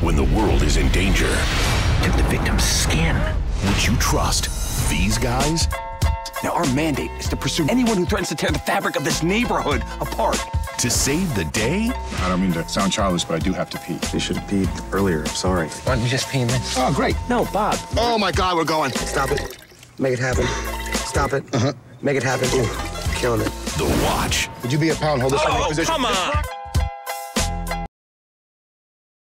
when the world is in danger. Took the victim's skin. Would you trust these guys? Now, our mandate is to pursue anyone who threatens to tear the fabric of this neighborhood apart. To save the day? I don't mean to sound childish, but I do have to pee. You should have peed earlier. I'm sorry. Why don't you just pee in this? Oh, great. No, Bob. Oh, my God, we're going. Stop it. Make it happen. Stop it. Make it happen. Ooh, killing it. The Watch. Would you be a pound? Hold this in Oh, position. come on.